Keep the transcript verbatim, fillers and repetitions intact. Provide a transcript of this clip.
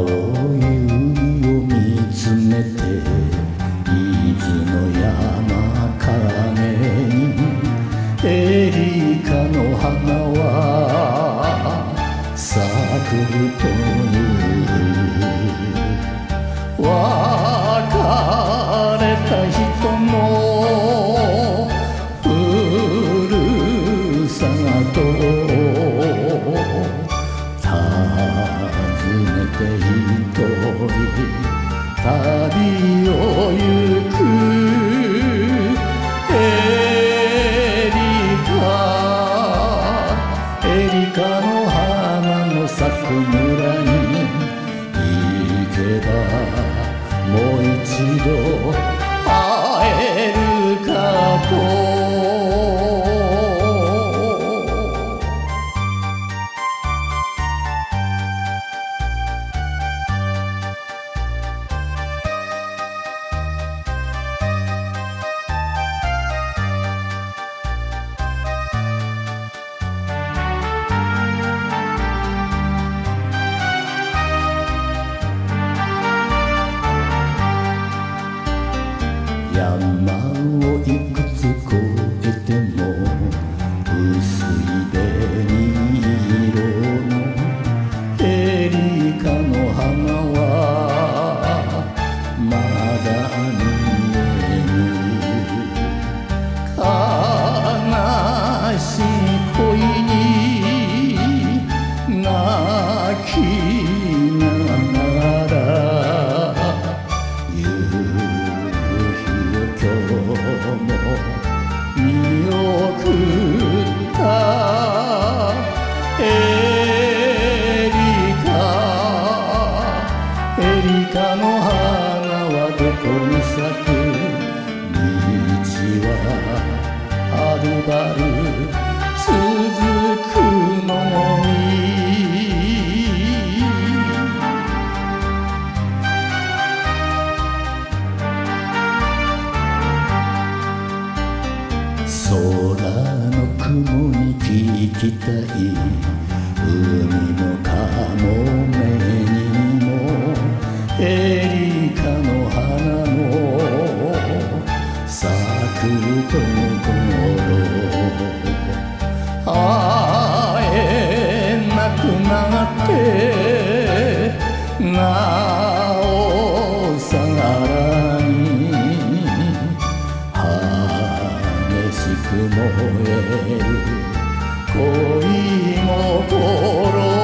青い海を見つめて伊豆の山影にエリカの花は咲くという別れた人のふるさとを訪ねて一人旅を行くエリカエリカの花の咲く村に行けばもう一度会えるかと山をいくつ越えても薄い紅色のエリカの花はまだ見えぬ悲しい恋に泣きながら今日も見送ったエリカエリカの花はどこに咲く道ははるばる続くのに空の雲に聞きたい海のカモメにもエリカの花も咲くところ会えなくなってなおさらに燃える恋心